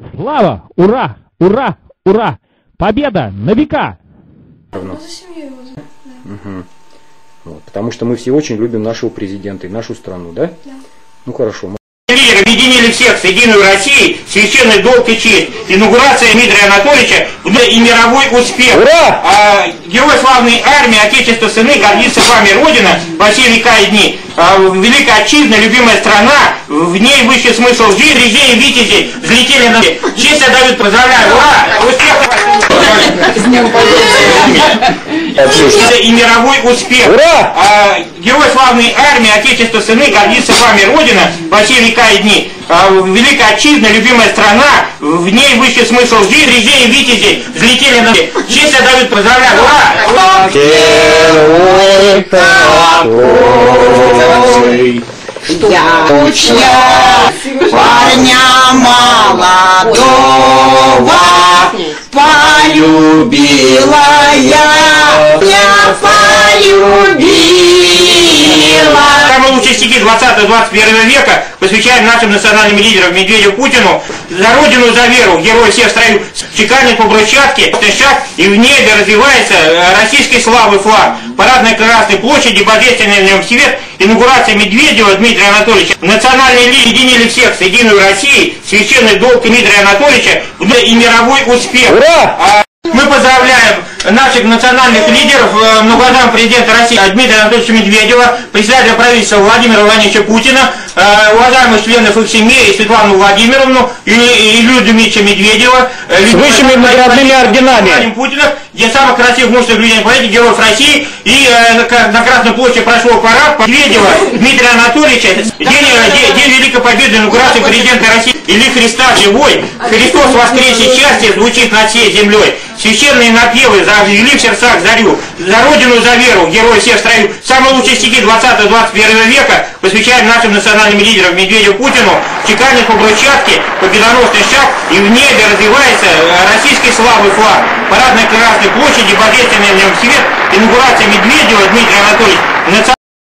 Слава! Ура! Ура! Ура! Победа на века! Ну, за семью его. Да. Угу. Вот, потому что мы все очень любим нашего президента и нашу страну, да? Да. Ну хорошо. Лидеры объединили всех с единой Россией, священный долг и честь. Инаугурация Дмитрия Анатольевича и мировой успех. Ура! Герой славной армии, Отечество, сыны, гордится вами Родина во все века и дни. Великая отчизна, любимая страна, в ней высший смысл жизни, друзей и витязей взлетели на... Честь отдают, поздравляю, ура! Успех! И мировой успех. Ура! Герой славной армии, Отечество, сыны, гордится вами Родина во все века и дни. Великая отчизна, любимая страна, в ней высший смысл жизни, друзей и витязей взлетели на... Честь отдают, поздравляю, ура! Герой такой, Я учня парня молодого полюбила полюбила. Самые лучшие стихи 20-21 века посвящаем нашим национальным лидерам Медведеву, Путину. За Родину, за веру, герой всех строев, чеканит по брусчатке, шаг, и в небе развивается российской славы флаг. Парад на Красной площади, божественный в нем свет, инаугурация Медведева Дмитрия Анатольевича. Национальные лидеры объединили всех с единой Россией, священный долг Дмитрия Анатольевича и мировой успех. Ура! Мы поздравляем наших национальных лидеров, многоуважаемого президента России Дмитрия Анатольевича Медведева, председателя правительства Владимира Владимировича Путина, уважаемых членов их семьи, Светлану Владимировну и Илью Дмитриевича Медведева, с высшими наградными орденами. Путина, где самых красивых мужских людей на героев России, и на Красной площади прошел парад Медведева Дмитрия Анатольевича, день Великой Победы, инаугурации президента России, или Христа живой, Христос воскресе, счастье звучит над всей землей. Священные напевы завели в сердцах зарю, за Родину, за веру, герой всех строев. Самые лучшие стихи 20-21 века посвящаем нашим национальным лидерам Медведеву, Путину, чеканит по брусчатке, победоносный шаг, и в небе развивается российской славы флаг. Парад на Красной площади, божественный в нем свет, инаугурация Медведева Дмитрия Анатольевича.